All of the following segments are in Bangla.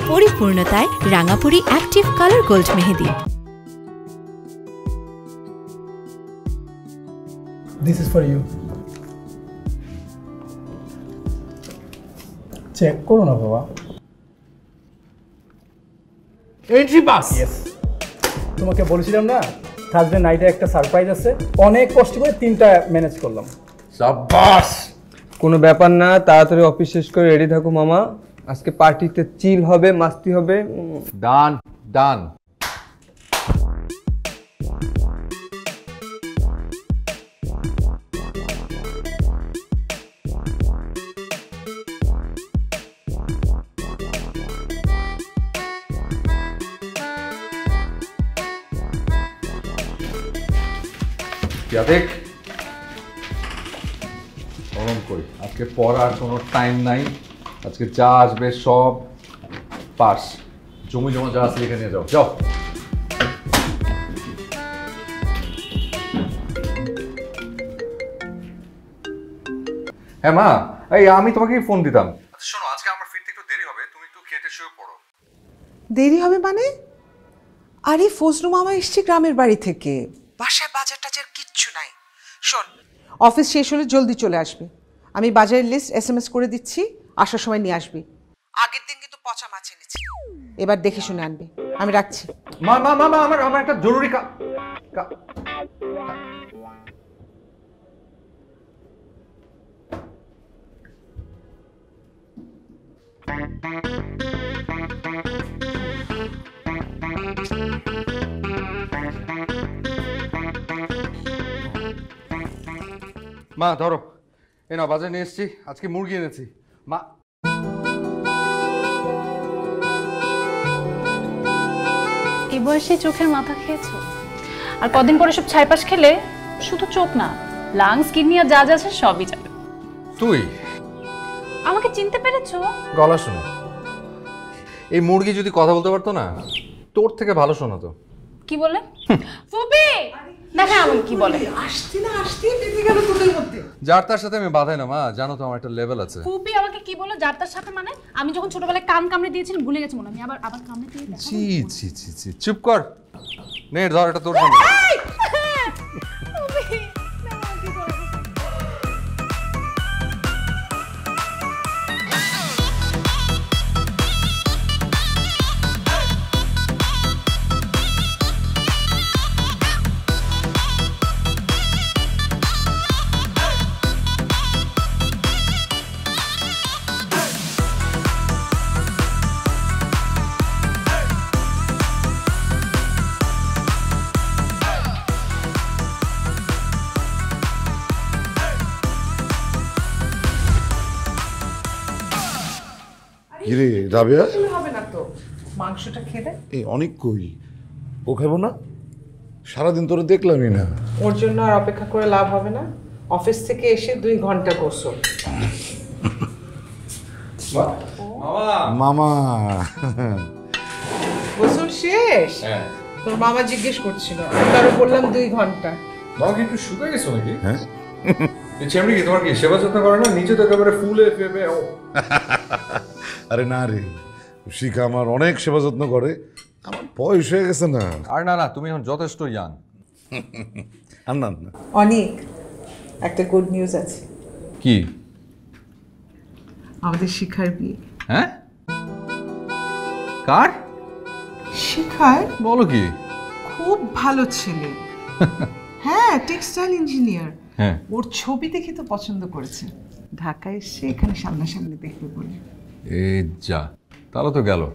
পরিপূর্ণতায় রাঙাপুরি অ্যাক্টিভ কালার গোল্ড মেহেদি। This is for you. Check করো না বাবা। Entry pass. ইয়েস, তোমাকে বলেছিলাম না থার্সডে নাইটে একটা সারপ্রাইজ আছে, অনেক কষ্ট করে 3টা ম্যানেজ করলাম। সাব্বাস। কোনো ব্যাপার না, তাড়াতাড়ি অফিস শেষ করে রেডি থাকো মামা, আজকে পার্টিতে চিল হবে, মাস্তি হবে। ডান ডান। দেখ গরম কই, আজকে পড়ার কোনো টাইম নাই, আজকে যা আসবে সব পাস, জমি জমা যা আছে লিখে নিয়ে যাও, যাও। হ্যাঁ মা, এই আমি তোমাকে ফোন দিতাম। শোনো, আজকে আমার ফিরতে একটু দেরি হবে, তুমি একটু খেতে শুয়ে পড়ো। দেরি হবে মানে? আরে ফজলু মামা এসছে গ্রামের বাড়ি থেকে, বাসায় বাজার টাজার কিচ্ছু নাই। শোন, অফিস শেষ হলে জলদি চলে আসবি, আমি বাজারের লিস্ট SMS করে দিচ্ছি, আসার সময় নিয়ে আসবি। আগের দিন কিন্তু পচা মাছ এনেছি, এবার দেখে শুনে আনবি। আমি রাখছি। মা মা মা আমার একটা জরুরি মা ধরো, এই না বাজারে নিয়ে এসেছি, আজকে মুরগি এনেছি মা। এই বয়সে চোখের মাথা খেয়েছো, আর কদিন পরে সব ছাইপাশ খেলে শুধু চোখ না, লাংস কিডনি আর যা যা আছে সবই যাবে। তুই আমাকে চিনতে পেরেছো? গলা শুনে এই মুরগি যদি কথা বলতে পারতো না, তোর থেকে ভালো শোনাতো। কি বলে? ফুপি দেখা আমাকে কি বলে? আসতে না আসতে বেঁধে গেল তোদের মধ্যে। যার তার সাথে আমি বাধাই না মা, জানো তো আমার একটা লেভেল আছে। ফুপি আমাকে কি বলে যার তার সাথে? মানে আমি যখন ছোটবেলায় কান কামড়ে দিয়েছিলাম ভুলে গেছি মনে, আমি আবার কামড়ে দিয়ে দেখো। ছি ছি ছি ছি, চুপ কর। নে ধর, এটা তোর জন্য। কিরে রাবেয়া, হবে না তো, মাংসটা খেয়ে দে। এই অনেক কই, ও খাবো না? সারাদিন তোরে দেখলামই না। ওর জন্য আর অপেক্ষা করে লাভ হবে না, অফিস থেকে এসে 2 ঘন্টা গোসল। মামা গোসল শেষ? তোর মামা জিজ্ঞেস করছিল, আমি আরো বললাম 2 ঘন্টা। বাবা কি একটু শুকিয়ে গেছো নাকি? হ্যাঁ, এই চেমড়ি কি তোমার কি সেবা যত্ন করে না? নিচে তো একেবারে ফুলে ফেপে। আরে না রে, শিখা আমার অনেক সেবা যত্ন করে, আমার বয়স হয়ে গেছে না। আর না না, তুমি এখন যথেষ্ট ইয়াং। আর না না, অনেক একটা গুড নিউজ আছে, কি? আমাদের শিখার বিয়ে। হ্যাঁ? কার? শিখার। বলো কি? খুব ভালো ছেলে, হ্যাঁ টেক্সটাইল ইঞ্জিনিয়ার। হ্যাঁ, ওর ছবি দেখে তো পছন্দ করেছে, ঢাকায় এসে এখানে সামনাসামনি দেখবে বলে। এই যা, তাহলে তো গেল।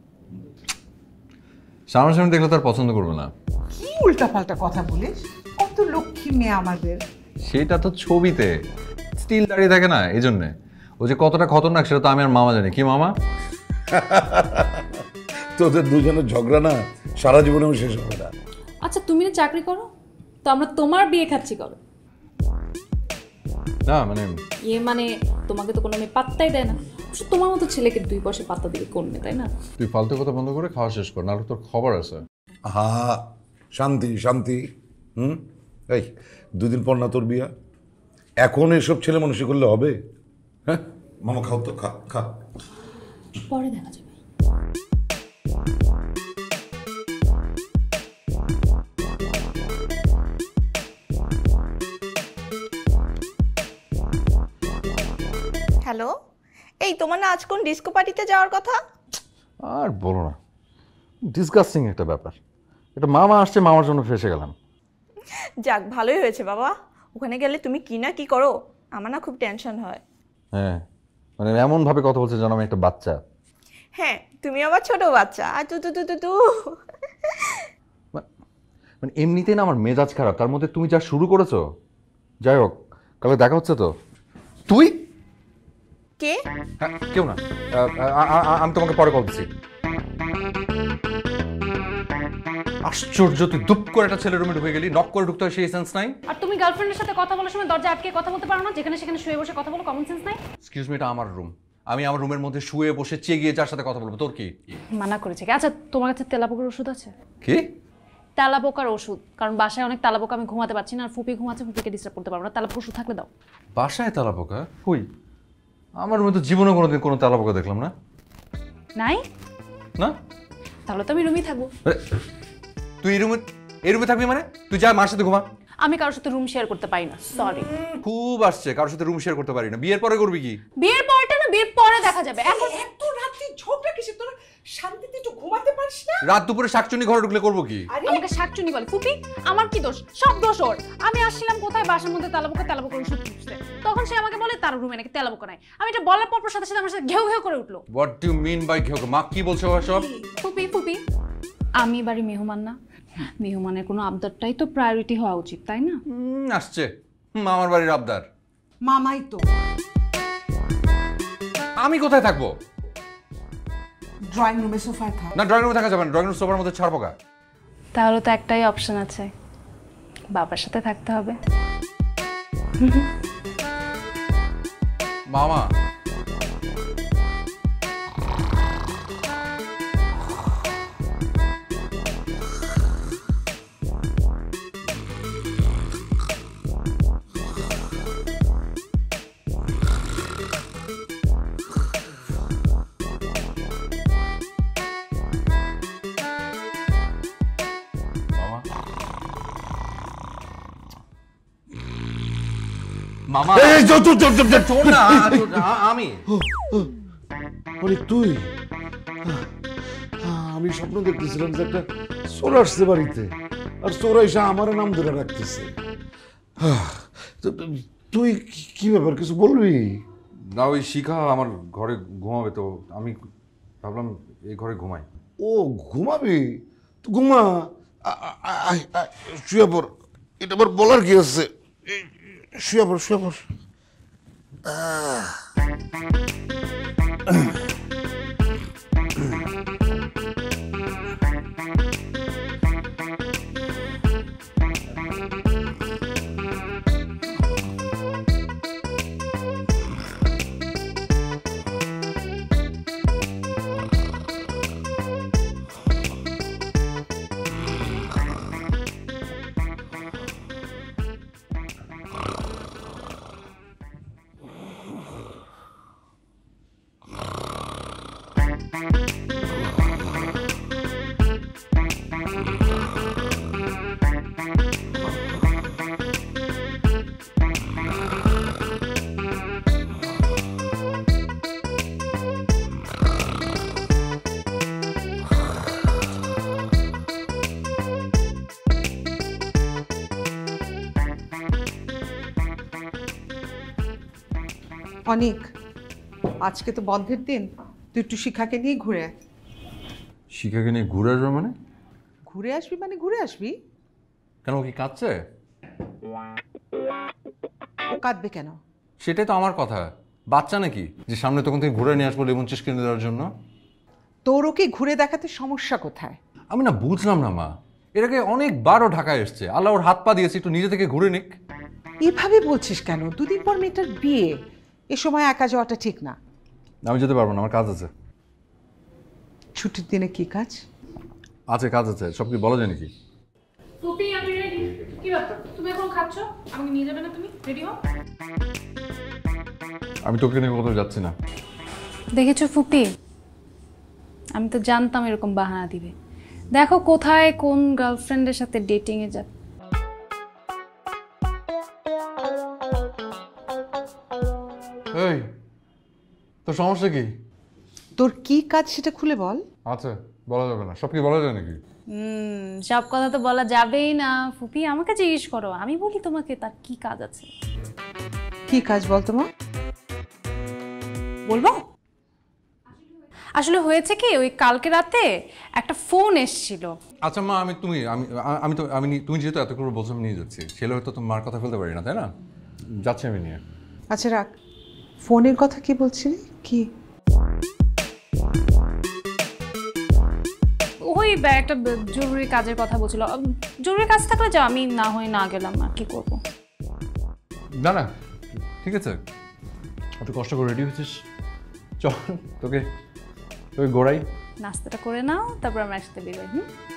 সামনাসামনি দেখলে তার পছন্দ করবে না। কি উল্টাপাল্টা কথা বলিস, কত লক্ষ্মী মেয়ে আমাদের। সেটা তো ছবিতে স্টিল দাঁড়িয়ে থাকে না, এই জন্যে। ও যে কতটা খতরনাক সেটা তো আমি আর মামা জানি। কি মামা? তোদের দুজনের ঝগড়া না সারা জীবনেও শেষ হবে না। আচ্ছা তুমি না চাকরি করো, তো আমরা তোমার বিয়ে খাচ্ছি কবে? না মানে মানে তোমাকে তো কোনো মেয়ে পাত্তাই দেয় না, তোমার মতো ছেলেকে 2 পয়সা পাত্তা দিবে কোন মেয়ে, তাই না? তুই ফালতু কথা বন্ধ করে খাওয়া শেষ কর, নাহলে তোর খবর আছে। হা, শান্তি শান্তি। এই 2 দিন পর না তোর বিয়া, এখন এসব ছেলে মানুষই করলে হবে? হ্যাঁ মামা, খাও তো, খা খা। পরে দেখা যাবে। হ্যালো, এই তোমার না আজ কোন ডিস্কো পার্টিতে যাওয়ার কথা? আর বলো না, ডিসগাস্টিং একটা ব্যাপার। এটা মামা আসছে, মামার জন্য ফেসে গেলাম। যাক, ভালোই হয়েছে বাবা। ওখানে গেলে তুমি কি না কি করো, আমার না খুব টেনশন হয়। হ্যাঁ, মানে এমনভাবে কথা বলছে যেন আমি একটা বাচ্চা। হ্যাঁ, তুমি আবার ছোট বাচ্চা। আর তু তু তু তু তু। মানে এমনিতেই না আমার মেজাজ খারাপ, তার মধ্যে তুমি যা শুরু করেছো। যাই হোক, কালকে দেখা হচ্ছে তো। তুই? কে? হ্যাঁ, কেউ না, আমি তোমাকে পরে কল দিচ্ছি। আশ্চর্য, তুই দুপ করে একটা ছেলের রুমে ঢুকে গেলি, নক করে ঢুকতে হয় সেই সেন্স নাই? আর তুমি গার্লফ্রেন্ডের সাথে কথা বলার সময় দরজা আটকে কথা বলতে পারো না? যেখানে সেখানে শুয়ে বসে কথা বলো, কমন সেন্স নাই? এক্সকিউজ মি, এটা আমার রুম। আমি আমার রুমের মধ্যে শুয়ে বসে চেয়ে যার সাথে কথা বলবো, তোর কি? মানা করেছে কি? আচ্ছা, তোমার কাছে তেলাপোকার ওষুধ আছে? কি? তেলাপোকার ওষুধ? কারণ বাসায় অনেক তেলাপোকা, আমি ঘুমাতে পারছি না, আর ফুপি ঘুমাচ্ছে, ফুপিকে ডিস্টার্ব করতে পারবো না। তেলাপোকা ওষুধ থাকলে দাও। বাসায় তেলাপোকা? কই, আমার রুমে তো জীবনে কোনোদিন কোনো তেলাপোকা দেখলাম না। নাই? না? তাহলে তো আমি রুমেই থাকবো। তুই এই রুমে থাকবি মানে? তুই যা মার সাথে ঘুমা। আমি কারোর সাথে রুম শেয়ার করতে পারি না, সরি। খুব আসছে, কারোর সাথে রুম শেয়ার করতে পারি না। বিয়ের পরে করবি কি? বিয়ের পরটা না, বিয়ের পরে দেখা যাবে। এখন এত রাতে ঝগড়া কিসে? তোরা শান্তিতে একটু ঘুমাতে পারিস না? রাত দুপুরে শাকচুনি ঘরে ঢুকলে করবো কি? আমাকে শাকচুনি বলে। ফুপি, আমার কি দোষ? সব দোষ ওর। আমি আসছিলাম কোথায়, বাসার মধ্যে তেলাপোকার ওষুধ খুঁজতে, তখন সে আমাকে বলে তার রুমে নাকি তেলাপোকা নাই। আমি এটা বলার পর সাথে সাথে আমার সাথে ঘেউ ঘেউ করে উঠলো। What do you mean by ঘেউ? মা কি বলছো সব? ফুপি, আমি বাড়ি মেহমান না? মেহমানের কোনো আবদারটাই তো প্রায়োরিটি হওয়া উচিত, তাই না? আসছে আমার বাড়ির আবদার। মামাই তো। আমি কোথায় থাকবো? ড্রয়িং রুমে সোফায় থাক। না, ড্রয়িং রুমে থাকা যাবে না। ড্রয়িং রুম সোফার মধ্যে ছাড় পোকা। তাহলে তো একটাই অপশন আছে, বাবার সাথে থাকতে হবে। মামা, মামা, এই চল চল চল চল চল। শোন না, আমি আরে তুই? আমি স্বপ্ন দেখতেছিলাম যে একটা চোর আসছে বাড়িতে, আর চোর এসে আমার নাম ধরে রাখতেছে। তুই কি ব্যাপার, কিছু বলবি? না, ওই শিখা আমার ঘরে ঘুমাবে, তো আমি ভাবলাম এই ঘরে ঘুমাই। ও ঘুমাবি? তো ঘুমা, শুয়ে পড়। এটা আবার বলার কি আছে? শুয়ে পড়, শুয়ে পড়। অনেক, আজকে তো বন্ধের দিন, তুই একটু শিখাকে নিয়ে ঘুরে আয়। শিখাকে নিয়ে ঘুরে আসবে মানে? ঘুরে আসবি মানে ঘুরে আসবি। কেন, ও কি কাঁদছে? ও কাঁদবে কেন? সেটাই তো আমার কথা। বাচ্চা নাকি যে সামনে তখন থেকে ঘুরে নিয়ে আসবো লেমন চিজ কিনে দেওয়ার জন্য? তোর ওকে ঘুরে দেখাতে সমস্যা কোথায়? আমি না বুঝলাম না মা, এর আগে অনেকবারও ঢাকায় এসছে, আল্লাহ ওর হাত পা দিয়েছে, একটু নিজে থেকে ঘুরে নিক। এভাবে বলছিস কেন? দুদিন পর মেয়েটার বিয়ে, এ সময় একা যাওয়াটা ঠিক না। আমি যেতে পারবো না, আমার কাজ আছে। ছুটির দিনে কি কাজ আছে? কাজ আছে, সব কি বলা যায় নাকি? ফুপি, আমি রেডি। কি ব্যাপার, তুমি এখন খাচ্ছ? আমাকে নিয়ে যাবে না? তুমি রেডি হও। আমি তোকে নিয়ে কোথাও যাচ্ছি না। দেখেছো ফুপি, আমি তো জানতাম এরকম বাহানা দিবে। দেখো কোথায় কোন গার্লফ্রেন্ডের সাথে ডেটিংয়ে যাবে। এই তোর সমস্যা কি? তোর কি কাজ সেটা খুলে বল। আচ্ছা বলা যাবে না, সব কি বলা যায় নাকি? সব কথা তো বলা যাবেই না ফুপি, আমাকে জিজ্ঞেস করো, আমি বলি তোমাকে তার কি কাজ আছে। কি কাজ বল তোমার? বলবো? আসলে হয়েছে কি, ওই কালকে রাতে একটা ফোন এসেছিল। আচ্ছা মা, তুমি যেহেতু এত করে বলছো আমি নিয়ে যাচ্ছি, ছেলে হয়তো তোমার মার কথা ফেলতে পারি না, তাই না? যাচ্ছি আমি নিয়ে। আচ্ছা রাখ, ফোনের কথা কি বলছিলি? কি ওই একটা জরুরি কাজের কথা বলছিল। জরুরি কাজ থাকলে যাও, আমি না হয় না গেলাম, আর কি করবো। না না ঠিক আছে, এত কষ্ট করে রেডি হয়েছিস, চল তোকে গোড়াই। নাস্তাটা করে নাও, তারপর আমরা একসাথে বেরোই।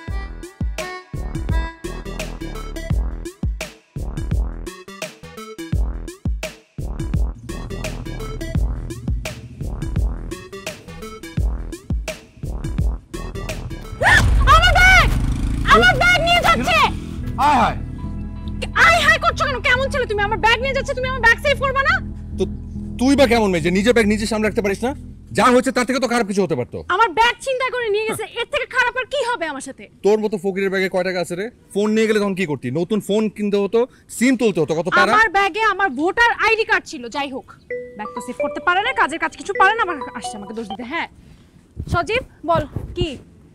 আমার ব্যাগ নিয়ে যাচ্ছে। হাই হাই আই হাই করছো কেন? কেমন ছেলে তুমি? আমার ব্যাগ নিয়ে যাচ্ছে, তুমি আমার ব্যাগ সেভ করবে না? তো তুই বা কেমন মেয়ে যে নিজের ব্যাগ নিজে সামনে রাখতে পারিস না? যা হয়েছে তার থেকে তো খারাপ কিছু হতে পারতো। আমার ব্যাগ চিন্তা করে নিয়ে গেছে, এর থেকে খারাপ আর কি হবে আমার সাথে? তোর মতো ফকিরের ব্যাগে কয় টাকা আছে রে? ফোন নিয়ে গেলে তখন কি করতি? নতুন ফোন কিনতে হতো, সিম তুলতে হতো, কত প্যারা। আমার ব্যাগে আমার ভোটার আইডি কার্ড ছিল। যাই হোক, ব্যাগটা সেভ করতে পারে না, কাজের কাজ কিছু পারে না, আবার আসছে আমাকে দোষ দিতে। হ্যাঁ সজীব বল, কি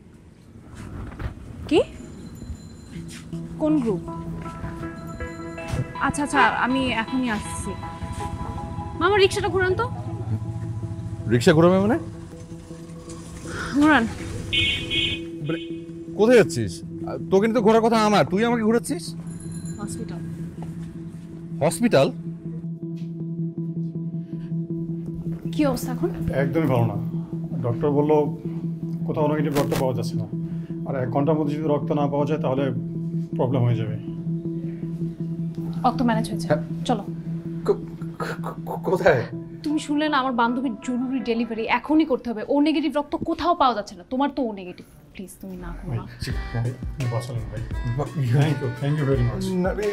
কি কোন গ্রুপ? আচ্ছা আচ্ছা, আমি এখনই আসছি। মামা রিক্সাটা ঘুরান তো। রিক্সা ঘুরাবে মানে? ঘুরান। কোথায় যাচ্ছিস? তোকে তো ঘোরার কথা আমার, তুই আমাকে ঘুরাচ্ছিস? হসপিটাল। হসপিটাল? কি অবস্থা এখন? একদমই ভালো না। ডক্টর বলল কোথাও নেগেটিভ রক্ত পাওয়া যাচ্ছে না, আর 1 ঘন্টার মধ্যে যদি রক্ত না পাওয়া যায় তাহলে প্রবলেম হয়ে যাবে। রক্ত ম্যানেজ হয়েছে, চলো। কোথায়? তুমি শুনলে না, আমার বান্ধবীর জরুরি ডেলিভারি এখনই করতে হবে। ও নেগেটিভ রক্ত কোথাও পাওয়া যাচ্ছে না, তোমার তো ও নেগেটিভ। প্লিজ তুমি না করো না। Thank you very much.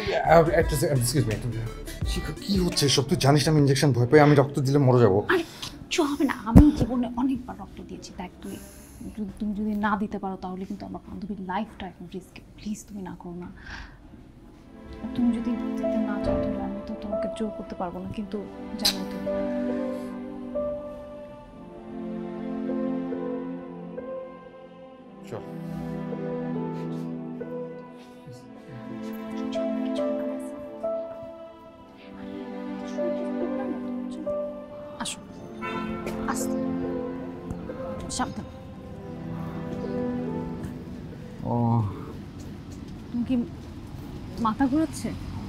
কি হচ্ছে সব? তুই জানিস না আমি ইনজেকশন ভয় পাই, আমি রক্ত দিলে মরে যাবো। আরে কিচ্ছু হবে না, আমি জীবনে অনেকবার রক্ত দিয়েছি। দেখ তুমি যদি না দিতে পারো তাহলে কিন্তু আমার বান্ধবীর লাইফটা এখন রিস্কে। প্লিজ তুমি না করো না। তুমি যদি দিতে না চাও তাহলে আমি তো তোমাকে জোর করতে পারবো না, কিন্তু জানো তো। চল। আসো, আস্তে সাবধান। ও তুমি কি মাথা ঘোরাচ্ছে?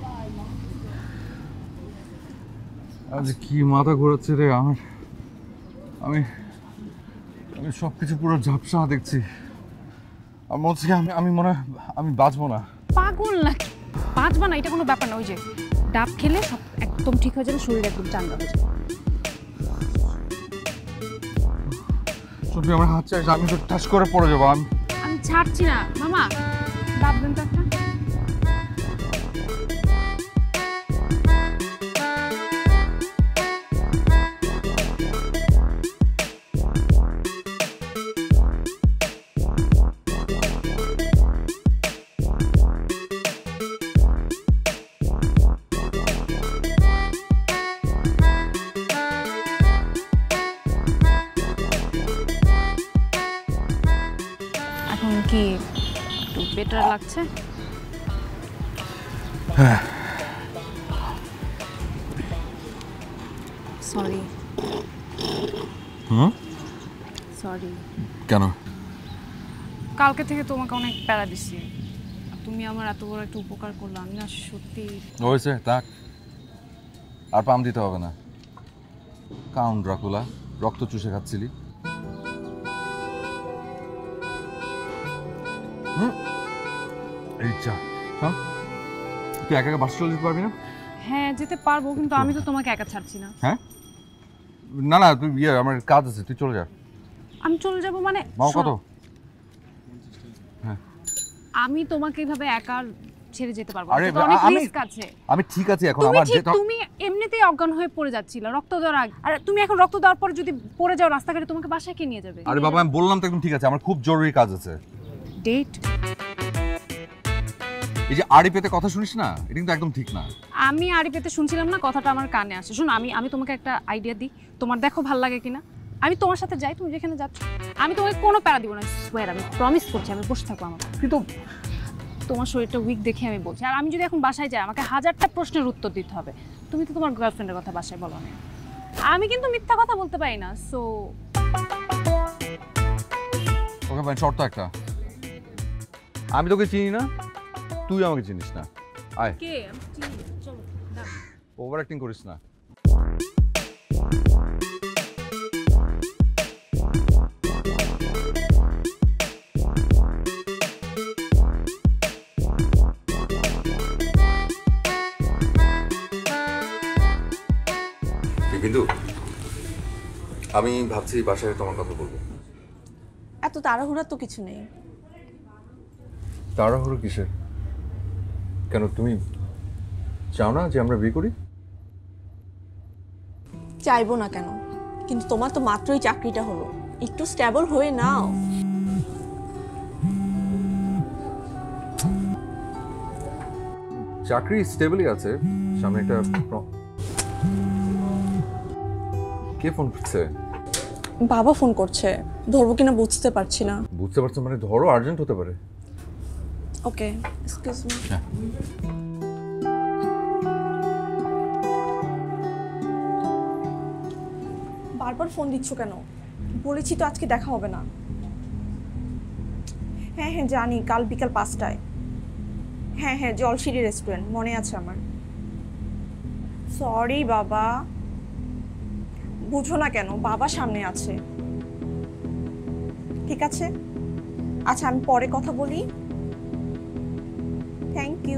আজ কি মাথা ঘোরাচ্ছে রে আমার। আমি সব কিছু পুরো ঝাপসা দেখছি। আমার হচ্ছে আমি মনে হয় আমি বাঁচবো না। পাগল নাকি? বাঁচবা না এটা কোনো ব্যাপার না। ওই যে ডাব খেলে সব একদম ঠিক হয়ে যাবে, শরীর একদম চাঙ্গা হয়ে যাবে। সত্যি আমার হাত চাইছে, আমি তো ঠাস করে পড়ে যাবো। আমি ছাড়ছি না মামা, ডাব দেন তো একটা। এখন কি একটু বেটার লাগছে? হ্যাঁ। সরি। হুম? সরি। কেন? কালকে থেকে তোমাকে অনেক প্যারা দিছি, তুমি আমার এত বড় একটা উপকার করলে, আমি না সত্যি। হয়েছে থাক, আর পাম দিতে হবে না। কাউন্ট ড্রাকুলা, রক্ত চুষে খাচ্ছিলি। এই চা, তুই একা একা বাসা চলে যেতে পারবি না? হ্যাঁ যেতে পারবো, কিন্তু আমি তো তোমাকে একা ছাড়ছি না। হ্যাঁ না না, তুই আমার কাজ আছে, তুই চলে যা। আমি চলে যাব মানে মামা কত? আমি তোমাকে এইভাবে একা ছেড়ে যেতে পারবো আরে, না, অনেক আমি- রিস্ক আছে। আমি ঠিক আছি এখন, তুমি আমার ঠিক, যেটা তুমি এমনিতেই অজ্ঞান হয়ে পড়ে যাচ্ছিলে রক্ত দেওয়ার আগে, আর তুমি এখন রক্ত দেওয়ার পরে যদি পড়ে যাও রাস্তাঘাটে, তোমাকে বাসায় কে নিয়ে যাবে? আরে বাবা আমি বললাম তো একদম ঠিক আছে, আমার খুব জরুরি কাজ আছে। ডেট? এই যে আড়ি পেতে কথা শুনিস না, এটা কিন্তু একদম ঠিক না। আমি আড়ি পেতে শুনছিলাম না, কথাটা আমার কানে আসে। শোনো, আমি তোমাকে একটা আইডিয়া দিই, তোমার দেখো ভাল লাগে কিনা। আমি তোমার সাথে যাই, তুমি যেখানে যাচ্ছ, আমি তোমাকে কোনো প্যারা দিব না, সোয়ার, আমি প্রমিস করছি, আমি বসে থাকবো। আমার কিন্তু তোমার শরীরটা উইক দেখে আমি বলছি। আর আমি যদি এখন বাসায় যাই, আমাকে 1000টা প্রশ্নের উত্তর দিতে হবে। তুমি তো তোমার গার্লফ্রেন্ডের কথা বাসায় বলো না, আমি কিন্তু মিথ্যা কথা বলতে পারি না। সো ওকে ভাই, শর্ত একটা, আমি তোকে চিনি না, তুই আমাকে চিনিস না। আয়, কে? আমি চিনি না। চলো, দাও। ওভার অ্যাক্টিং করিস না। কিন্তু আমি ভাবছি বাসায় তোমার কথা বলবো। এত তাড়াহুড়ার তো কিছু নেই। তাড়াহুড়ো কিসের? কেন, তুমি চাও না যে আমরা বিয়ে করি? চাইবো না কেন, কিন্তু তোমার তো মাত্রই চাকরিটা হলো, একটু স্টেবল হয়ে নাও। চাকরি স্টেবলই আছে, সামনে একটা কে ফোন করছে? বাবা ফোন করছে, ধরবো কিনা বুঝতে পারছি না। বুঝতে পারছো মানে ধরো, আর্জেন্ট হতে পারে। Okay, excuse me. বারবার ফোন দিচ্ছ কেন? বলেছি তো আজকে দেখা হবে না। হ্যাঁ হ্যাঁ জানি, কাল বিকাল 5টায়। হ্যাঁ হ্যাঁ, জলশিরি রেস্টুরেন্ট, মনে আছে আমার। সরি বাবা, বুঝো না কেন, বাবা সামনে আছে। ঠিক আছে, আচ্ছা আমি পরে কথা বলি। Thank you.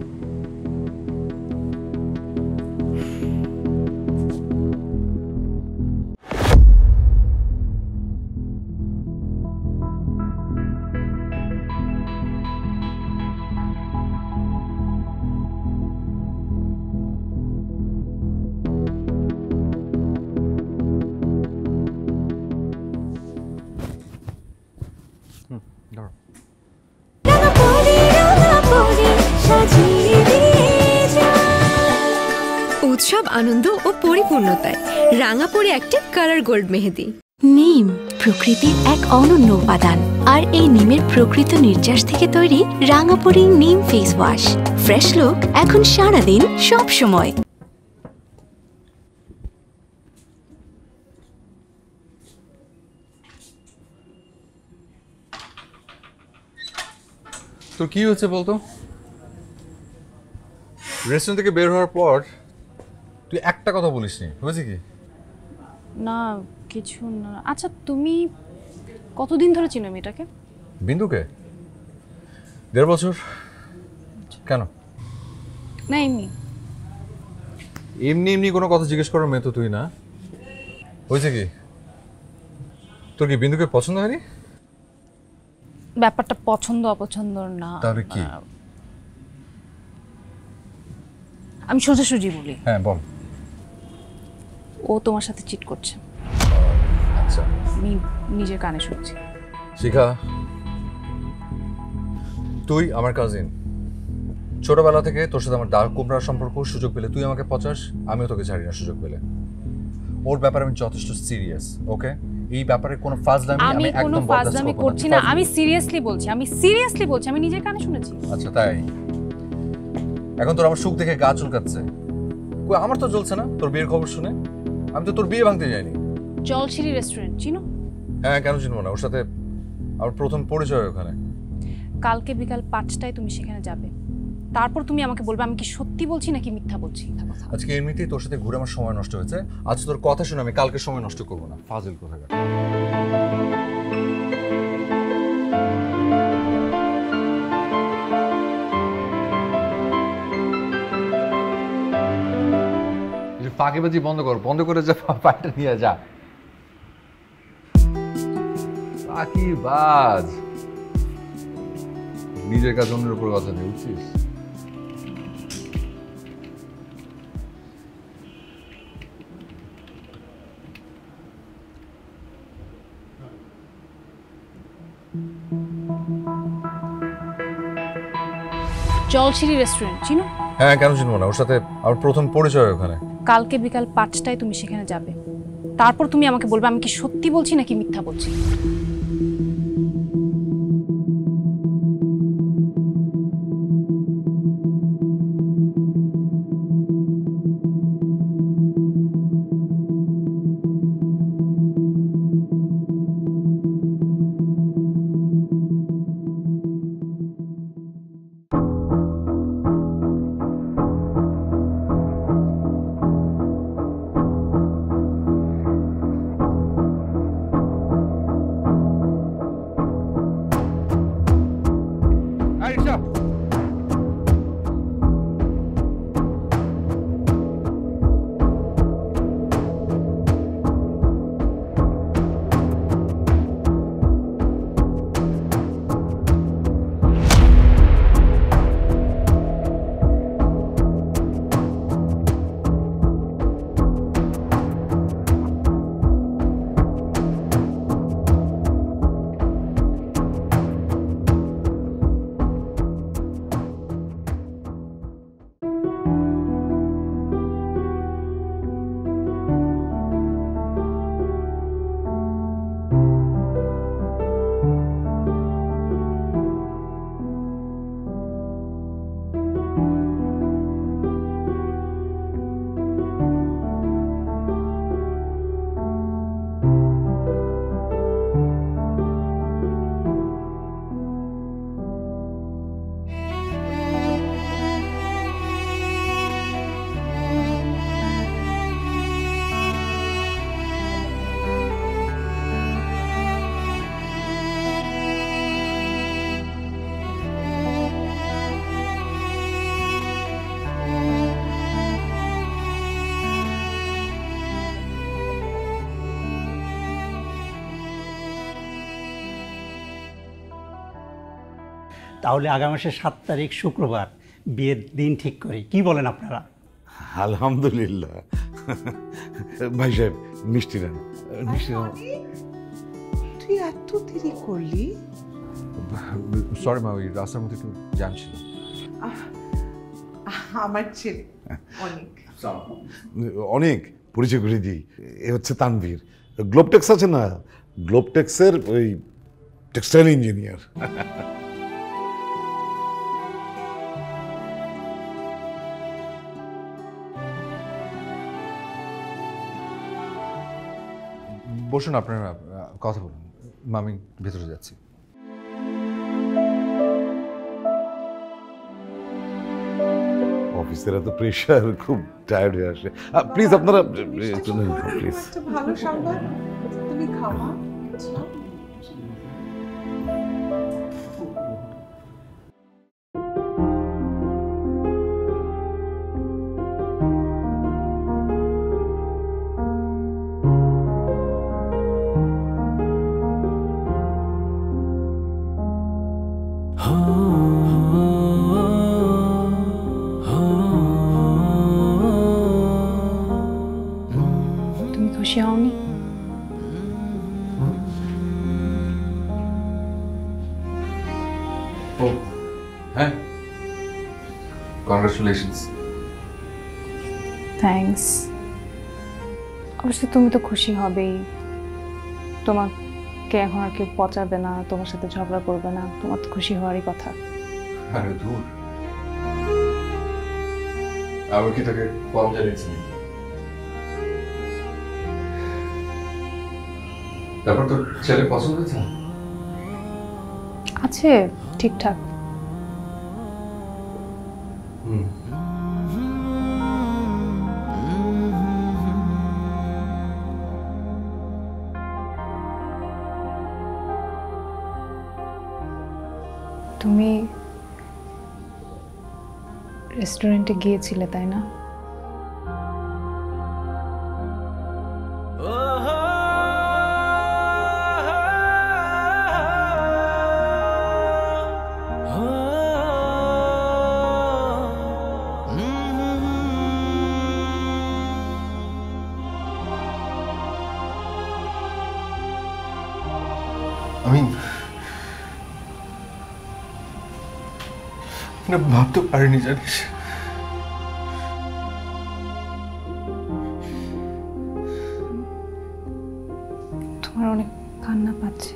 ধরো। উৎসব, আনন্দ ও পরিপূর্ণতায় রাঙাপরি অ্যাক্টিভ কালার গোল্ড মেহেদি। নিম প্রকৃতির এক অনন্য উপাদান, আর এই নিমের প্রকৃত নির্যাস থেকে তৈরি রাঙাপরি নিম ফেস ওয়াশ। ফ্রেশ লুক এখন সারাদিন সব সময়। তোর কি হচ্ছে বলতো? রেস্টুরেন্ট থেকে বের হওয়ার পর তুই একটা কথা বলিসনি, হয়েছে কি? না কিছু না। আচ্ছা তুমি কতদিন ধরে চিনো মেয়েটাকে? বিন্দুকে? 1.5 বছর। কেন? না এমনি। এমনি এমনি কোনো কথা জিজ্ঞেস করার মেয়ে তো তুই না। হয়েছে কি? তোর কি বিন্দুকে পছন্দ হয়নি? ব্যাপারটা পছন্দ অপছন্দ না। তাহলে কি? আমি সোজাসুজি বলি। হ্যাঁ বল। ও তোমার সাথে চিট করছে। আচ্ছা, আমি নিজের কানে শুনছি। শিখা, তুই আমার কাজিন, ছোটবেলা থেকে তোর সাথে আমার দাঁড় কোমরার সম্পর্ক। সুযোগ পেলে তুই আমাকে পচাস, আমিও তোকে ছাড়ি না সুযোগ পেলে। ওর ব্যাপারে আমি যথেষ্ট সিরিয়াস, ওকে? এই ব্যাপারে কোনো ফাজলামি আমি আমি কোনো একদম বরদাস্ত ফাজলামি করব করছি না, আমি সিরিয়াসলি বলছি, আমি নিজের কানে শুনেছি। আচ্ছা তাই? এখন তোর আমার সুখ দেখে গা চুলকাচ্ছে। কই, আমার তো চলছে না তোর বিয়ের খবর শুনে। আমি তো তোর বিয়ে ভাঙতে যাইনি। জলশিরি রেস্টুরেন্ট চিনো? হ্যাঁ, কেন চিনবো না? ওর সাথে আমার প্রথম পরিচয় ওখানে। কালকে বিকাল 5টায় তুমি সেখানে যাবে, তারপর তুমি আমাকে বলবে আমি কি সত্যি বলছি নাকি মিথ্যা বলছি। আজকে এমনিতেই তোর সাথে ঘুরে আমার সময় নষ্ট হয়েছে, আজ তোর কথা শুনে আমি কালকে সময় নষ্ট করবো না। ফাজিল কোথাকার। ফাঁকিবাজি বন্ধ কর, বন্ধ করে যা, পাটা নিয়ে যা। ফাঁকি বাজ, নিজের কাজ অন্যের উপর কথা নেই, বুঝছিস? জলছিরি রেস্টুরেন্ট চিনো? হ্যাঁ, কেন চিনবো না? ওর সাথে আমার প্রথম পরিচয় ওখানে। কালকে বিকাল 5টায় তুমি সেখানে যাবে, তারপর তুমি আমাকে বলবে আমি কি সত্যি বলছি নাকি মিথ্যা বলছি। তাহলে আগামী মাসের 7 তারিখ শুক্রবার বিয়ের দিন ঠিক করি, কি বলেন আপনারা? আলহামদুলিল্লাহ। ভাই সাহেব, মিষ্টি নেন। মিষ্টি নেন। তুই এত দেরি করলি? সরি মা, ওই রাস্তার মধ্যে একটু জ্যাম ছিল। আমার ছেলে অনেক। অনেক পরিচয় করে দিই, এ হচ্ছে তানভীর। গ্লোবটেক্স আছে না, গ্লোবটেক্সের ওই টেক্সটাইল ইঞ্জিনিয়ার। বসুন, আপনারা কথা বলুন। আমি ভেতরে যাচ্ছি। অফিসের এত প্রেশার, খুব টায়ার্ড হয়ে আসে। প্লিজ আপনারা প্লিজ। ভালো সংবাদ, তুমি খাওয়া। তুমি খুশি হওনি? ও হ্যাঁ, কংগ্রাচুলেশনস। থ্যাঙ্কস। অবশ্যই তুমি তো খুশি হবেই। তোমাকে এখন আর কেউ পচাবে না, তোমার সাথে ঝগড়া করবে না, তোমার তো খুশি হওয়ারই কথা। আরে দূর, আমি কি তাকে কম জানিয়েছি? তারপর তোর ছেলে পছন্দ হয়েছে? আছে ঠিকঠাক। তুমি রেস্টুরেন্টে গিয়েছিলে তাই না? আমি ভাবতে পারিনি, জানিস। তোমার অনেক কান্না পাচ্ছে।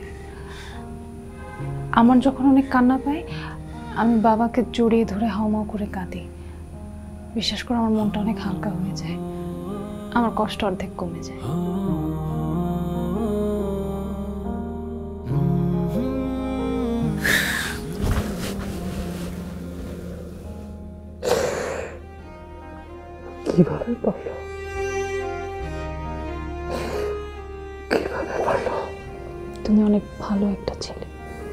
আমার যখন অনেক কান্না পায়, আমি বাবাকে জড়িয়ে ধরে হাউমাউ করে কাঁদি। বিশ্বাস করে আমার মনটা অনেক হালকা হয়ে যায়, আমার কষ্ট অর্ধেক কমে যায়। কিভাবে পারলো? কিভাবে পারলো? তুমি অনেক ভালো একটা ছেলে।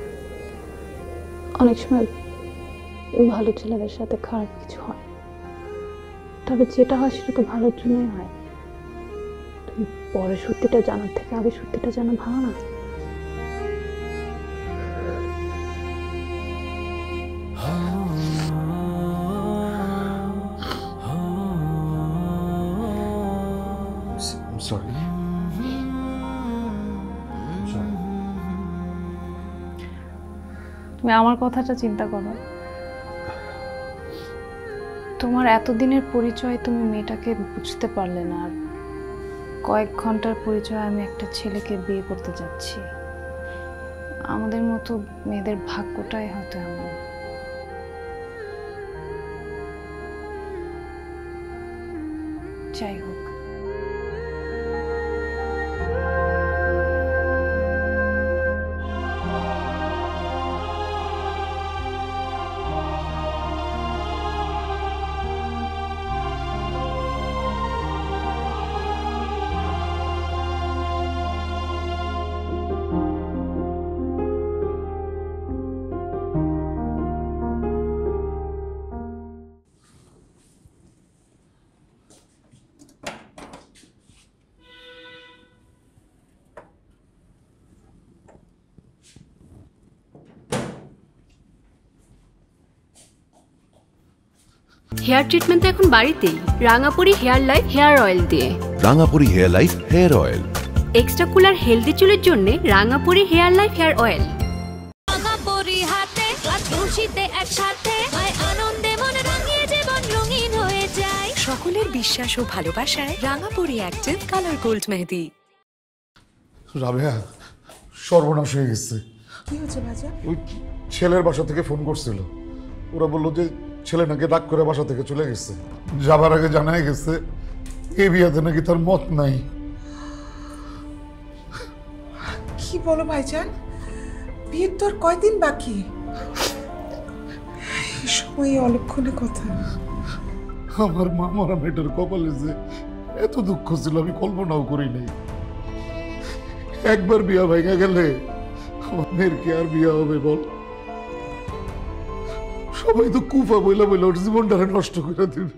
অনেক সময় ভালো ছেলেদের সাথে খারাপ কিছু হয়, তবে যেটা হয় সেটা তো ভালোর জন্যই হয়। তুমি পরে সত্যিটা জানার থেকে আগে সত্যিটা জানা ভালো না? সরি। তুমি আমার কথাটা চিন্তা করো। তোমার এতদিনের পরিচয় তুমি মেয়েটাকে বুঝতে পারলে না, আর কয়েক ঘন্টার পরিচয় আমি একটা ছেলেকে বিয়ে করতে যাচ্ছি। আমাদের মতো মেয়েদের ভাগ্যটাই হয়তো এমন। যাই হোক, হেয়ার ট্রিটমেন্ট এখন বাড়িতেই, Rangapuri hair life hair oil দিয়ে। Rangapuri hair life hair oil, extra cooler healthy চুলের জন্য Rangapuri hair life hair oil. Rangapuri হাতে আর খুশিতে একসাথে হয় আনন্দে মন রাঙিয়ে জীবন রঙিন হয়ে যায়। সকলের বিশ্বাস ও ভালোবাসায় রাঙাপুরি অ্যাক্টিভ কালার গোল্ড মেহেদি। রাবেয়া, সর্বনাশ হয়ে গেছে। কি হচ্ছে ভাইজান? ওই ছেলের বাসা থেকে ফোন করছিল, ওরা বললো যে ছেলে নাকি রাগ করে বাসা থেকে চলে গেছে। যাবার আগে জানাই গেছে এ বিয়াতে নাকি তার মত নাই। কি বলো ভাইজান? বিয়ের তো আর কয়দিন বাকি। এই সময় অলক্ষণে কথা। আমার মা মরা মেয়েটার কপালে যে এত দুঃখ ছিল আমি কল্পনাও করি নাই। একবার বিয়া ভেঙে গেলে আমার মেয়ের কি আর বিয়া হবে বল? সবাই তো কুফা বইলা বইলা ওর জীবনটারে নষ্ট করে দিবে।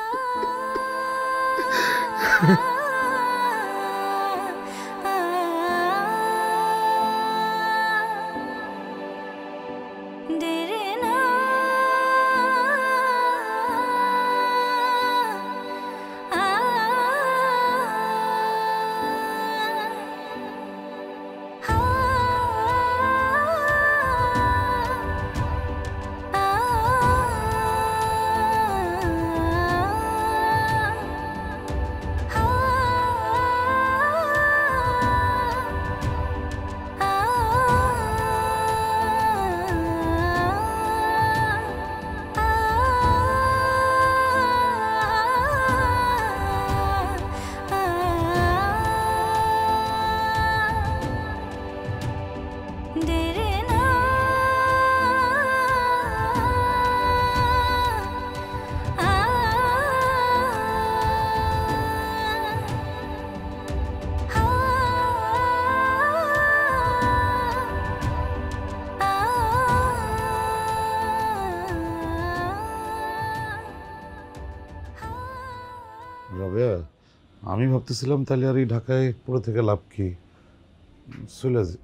রাবেয়া, আমি ভাবতেছিলাম তাহলে আর এই ঢাকায় পড়ে থেকে লাভ কি, চলে যাই।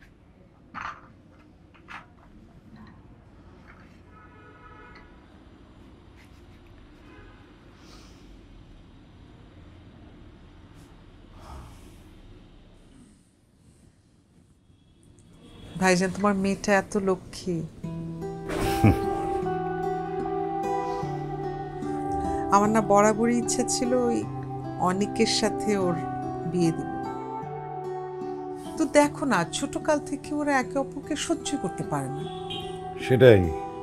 ভাইজান, তোমার মেয়েটা এত লক্ষ্মী। আমার না বরাবরই ইচ্ছা ছিল ওই অনেকের সাথে ওর বিয়ে দেব। তো দেখো না, ছোটকাল থেকে ওরা একে অপরকে সহ্য করতে পারে না। সেটাই।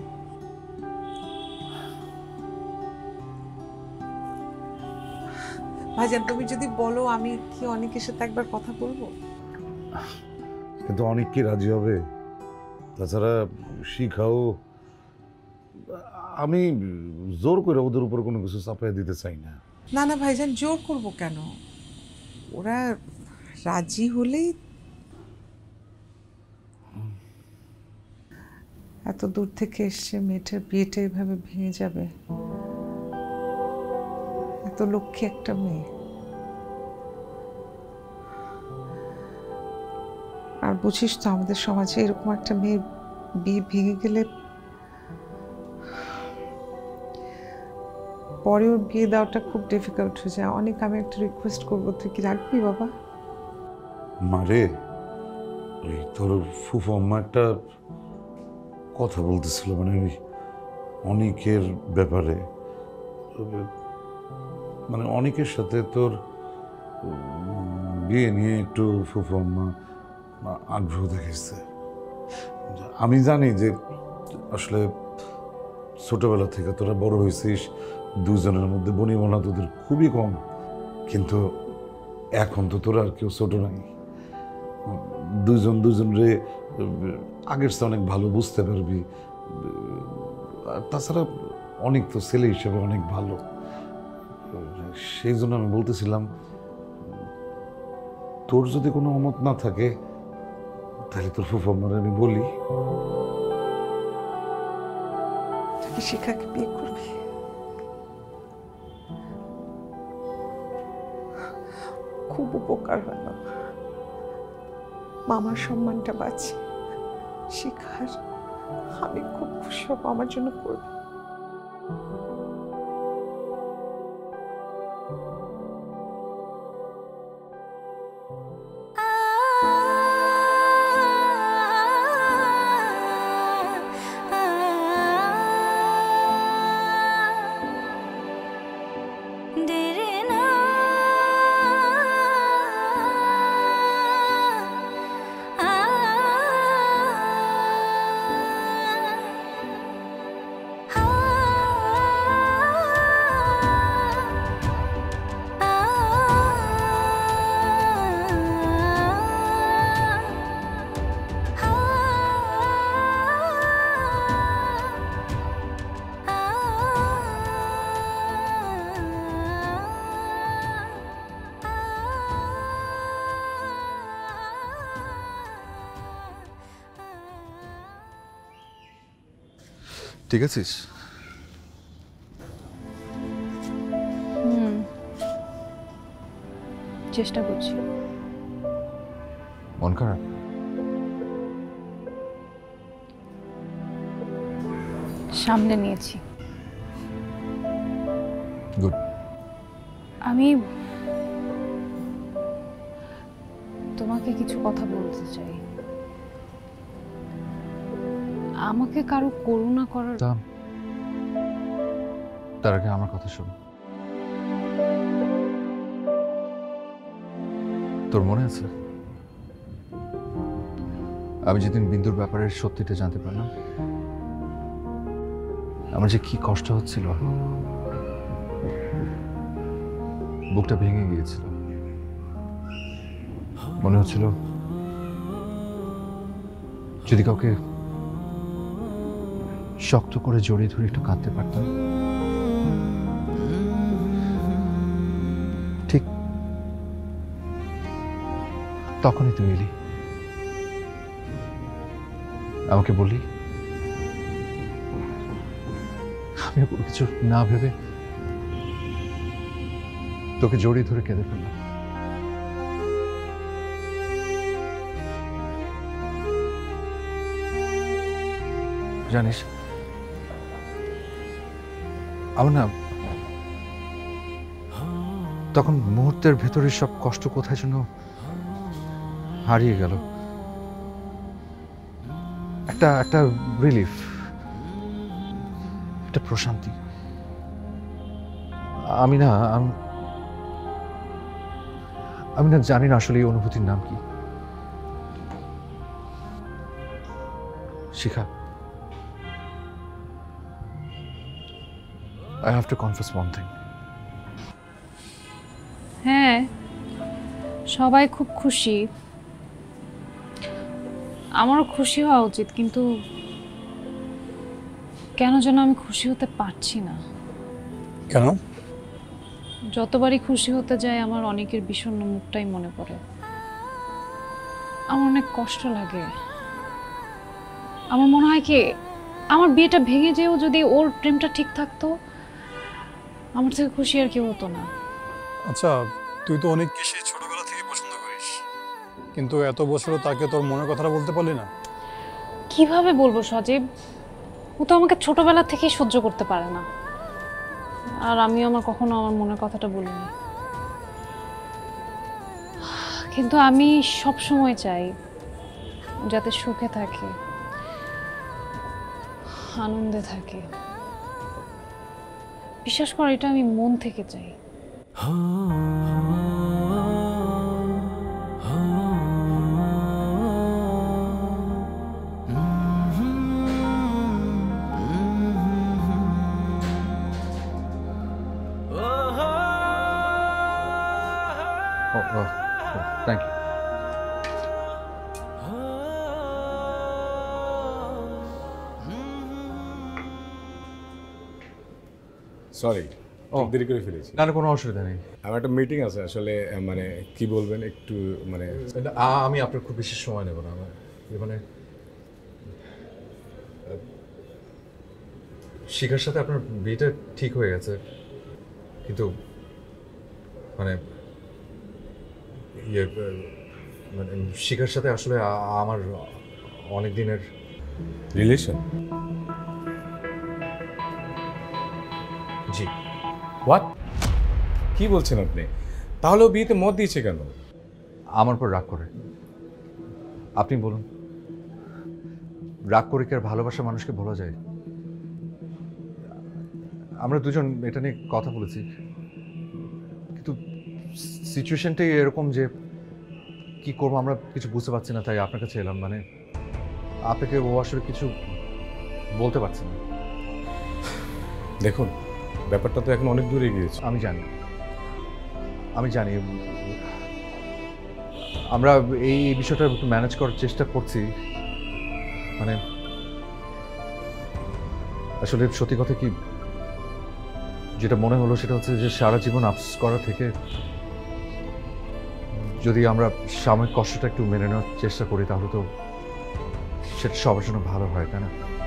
ভাইজান, তুমি যদি বলো আমি কি অনেকের সাথে একবার কথা বলবো? কিন্তু অনেক কি রাজি হবে? তাছাড়া শিখাও, আমি জোর করে ওদের উপর কোনো কিছু চাপিয়ে দিতে চাই না। না না ভাইজান, জোর করব কেন? ওরা রাজি হলেই। এত দূর থেকে এসছে, মেয়েটার বিয়েটা এভাবে ভেঙে যাবে? এত লক্ষ্মী একটা মেয়ে। আর বুঝিস তো আমাদের সমাজে এরকম একটা মেয়ে বিয়ে ভেঙে গেলে পরে ওর বিয়ে দেওয়াটা খুব ডিফিকাল্ট হয়ে যায়। অনেক, আমি একটা রিকোয়েস্ট করবো, তুই কি রাখবি বাবা? মারে, ওই তোর ফুফু আম্মা একটা কথা বলতেছিল, মানে ওই অনেকের ব্যাপারে, মানে অনেকের সাথে তোর বিয়ে নিয়ে একটু ফুফু আম্মা আগ্রহ দেখাইছে। আমি জানি যে আসলে ছোটবেলা থেকে তোরা বড় হয়েছিস, দুজনের মধ্যে বনিবনা তোদের খুবই কম, কিন্তু এখন তো তোরা আর কেউ ছোট নাই। দুজনরে আগের চেয়ে অনেক ভালো বুঝতে পারবি। তাছাড়া অনেক তো ছেলে হিসেবে অনেক ভালো। সেই জন্য আমি বলতেছিলাম, তোর যদি কোনো অমত না থাকে তাহলে তোর ফুফাম্মারে আমি বলি। তুই কি শিখাকে বিয়ে করবি? খুব উপকার হয় না, মামার সম্মানটা বাঁচে। শিখার আমি খুব খুশি হব, আমার জন্য করবে। ঠিক আছিস? চেষ্টা করছি। মন খারাপ? সামলে নিয়েছি। গুড। আমি তোমাকে কিছু কথা বলতে চাই। আমাকে কারো করুণা করার, তার আগে আমার কথা শোন। তোর মনে আছে আমি যেদিন বিন্দুর ব্যাপারে সত্যিটা জানতে পারলাম, আমার যে কি কষ্ট হচ্ছিল, বুকটা ভেঙে গিয়েছিল। মনে হচ্ছিল যদি কাউকে শক্ত করে জড়িয়ে ধরে একটু কাঁদতে পারতাম। ঠিক তখনই তুই এলি, আমাকে বললি, আমি কোনো কিছু না ভেবে তোকে জড়িয়ে ধরে কেঁদে ফেললাম। জানিস, আমার না তখন মুহূর্তের ভেতরে সব কষ্ট কোথায় যেন হারিয়ে গেল। একটা রিলিফ, একটা প্রশান্তি। আমি না জানি না আসলে এই অনুভূতির নাম কি। শিখা, I have to confess one thing. হ্যাঁ, সবাই খুব খুশি, আমারও খুশি হওয়া উচিত, কিন্তু কেন যেন আমি খুশি হতে পারছি না। কেন? যতবারই খুশি হতে যাই আমার অনেকের বিষণ্ণ মুখটাই মনে পড়ে। আমার অনেক কষ্ট লাগে। আমার মনে হয় কি আমার বিয়েটা ভেঙে যেও যদি ওর প্রেমটা ঠিক থাকতো, আমার থেকে খুশি আর কেউ হতো না। আচ্ছা, তুই তো অনেক কিছু ছোটবেলা থেকে পছন্দ করিস, কিন্তু এত বছরও তাকে তোর মনের কথাটা বলতে পারলি না। কিভাবে বলবো সজীব, ও তো আমাকে ছোটবেলা থেকেই সহ্য করতে পারে না, আর আমিও কখনো আমার মনের কথাটা বলিনি। কিন্তু আমি সব সময় চাই যাতে সুখে থাকে, আনন্দে থাকে। বিশ্বাস কর, এটা আমি মন থেকে চাই। Thank you. সরি, দেরি করে ফেলেছি। না, কোনো অসুবিধা নেই। আমার একটা মিটিং আছে আসলে, মানে কি বলবেন একটু, মানে আমি আপনার খুব বেশি সময় নেব না। মানে শিখার সাথে আপনার বিয়েটা ঠিক হয়ে গেছে, কিন্তু মানে মানে শিখার সাথে আসলে আমার অনেক দিনের রিলেশন। জি। হোয়াট? কি বলছেন আপনি? তাহলেও বিয়েতে মত দিয়েছে কেন? আমার উপর রাগ করে। আপনি বলুন, রাগ করে কি আর ভালোবাসা মানুষকে ভোলা যায়? আমরা দুজন এটা নিয়ে কথা বলেছি, কিন্তু সিচুয়েশনটাই এরকম যে কি করবো আমরা কিছু বুঝতে পারছি না, তাই আপনার কাছে এলাম। মানে আপনাকে ও আসলে কিছু বলতে পারছি না। দেখুন, ব্যাপারটা তো এখন অনেক দূরে গিয়েছে। আমি জানি আমরা এই বিষয়টা একটু ম্যানেজ করার চেষ্টা করছি। মানে আসলে সত্যি কথা কি, যেটা মনে হলো সেটা হচ্ছে যে সারা জীবন আফসোস করা থেকে যদি আমরা সাময়িক কষ্টটা একটু মেনে নেওয়ার চেষ্টা করি, তাহলে তো সেটা সবার জন্য ভালো হয়, তাই না?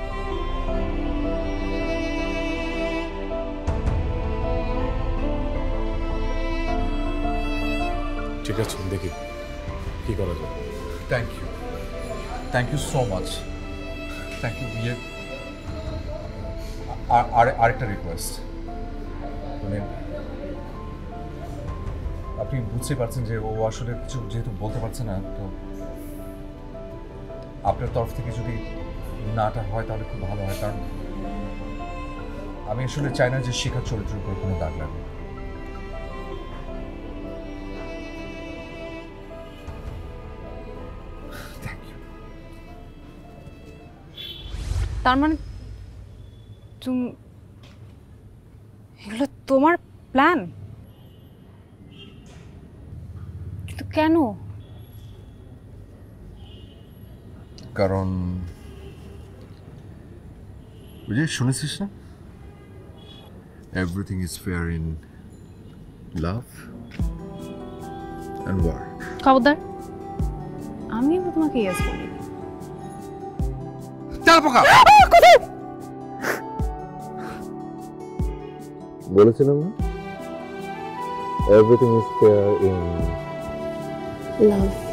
ঠিক আছে, দেখি কি করা যায়। Thank you so much. Thank you. আরেকটা রিকোয়েস্ট, মানে আপনি বুঝতেই পারছেন যে ও আসলে কিছু যেহেতু বলতে পারছে না, তো আপনার তরফ থেকে যদি নাটা হয় তাহলে খুব ভালো হয়, কারণ আমি আসলে চাই না যে শিখার চরিত্রের উপর কোনো দাগ লাগে। তার মানে এগুলো তোমার প্ল্যান? কিন্তু কেন? কারণ বুঝে শুনেছিস না, everything is fair in love and war. খবরদার, আমি তোমাকে ইয়েস বলি। বলেছিলাম না, everything is fair in love